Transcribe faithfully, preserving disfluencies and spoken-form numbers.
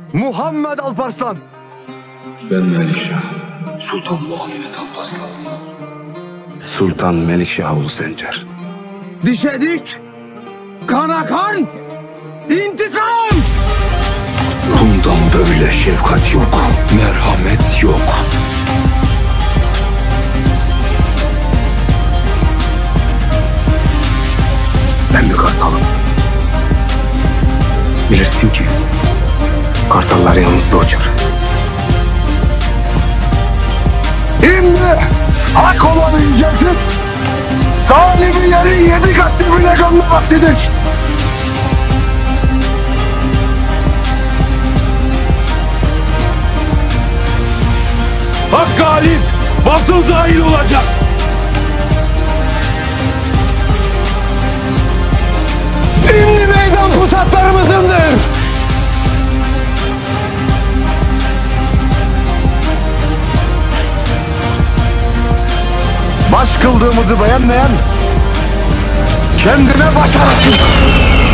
Muhammed Alparslan. Ben Melikşah, Sultan Muhammed Alparslan. Sultan Melikşah Ulu Sencer. Dişedik, kana kan, intikam! Bundan böyle şefkat yok, merhamet yok. Ben bir kartalım. Bilirsin ki kartallar yalnızda uçar. Şimdi hak olanı yüceltip zalimi yerin yedi kat dibine gömme vaktidir. Hak galip, batıl zahil olacak. Şimdi meydan pusatlarımızındır. Baş kıldığımızı beğenmeyen kendine baş arasın.